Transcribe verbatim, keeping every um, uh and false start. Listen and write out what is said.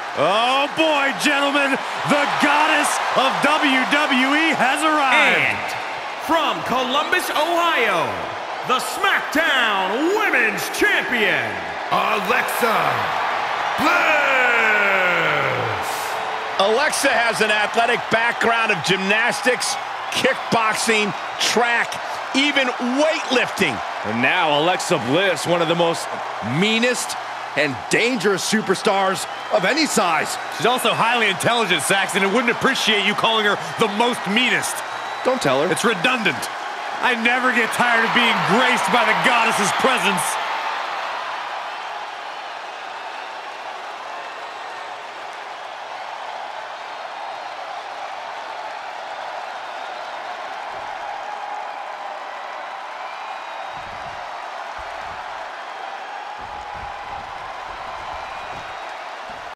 Oh boy, gentlemen, the goddess of W W E has arrived. And from Columbus, Ohio, the SmackDown Women's Champion, Alexa Bliss. Alexa has an athletic background of gymnastics, kickboxing, track, even weightlifting. And now Alexa Bliss, one of the most meanest and dangerous superstars of any size. She's also highly intelligent, Saxton, and wouldn't appreciate you calling her the most meanest. Don't tell her. It's redundant. I never get tired of being graced by the goddess's presence.